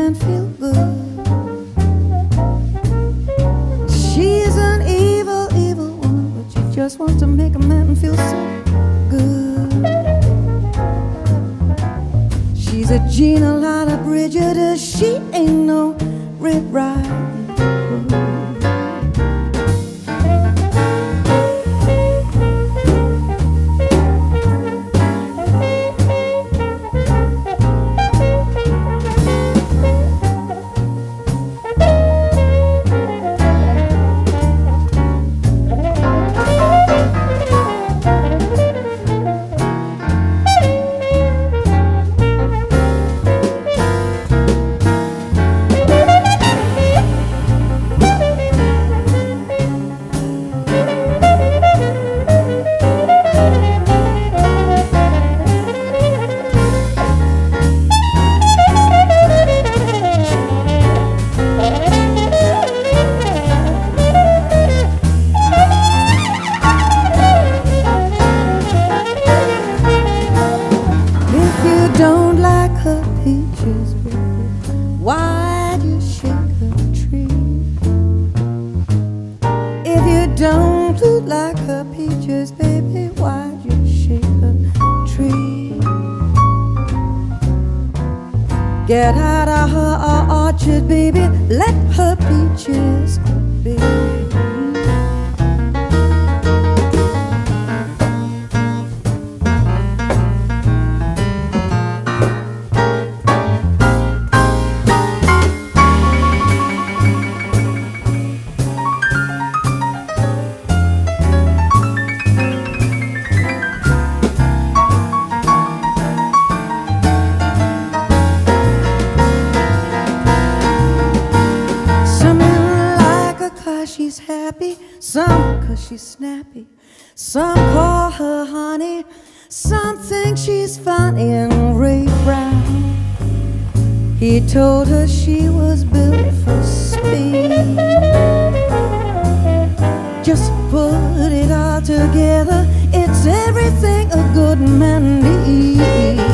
man feel good. She's an evil, evil woman, but she just wants to make a man feel so good. She's a Gina Lila Bridget, she ain't no Red Riding Hood. Get out of her orchard, baby, let her peaches be. Some 'cause she's snappy, some call her honey, some think she's funny. And Ray Brown, he told her she was built for speed. Just put it all together, it's everything a good man needs.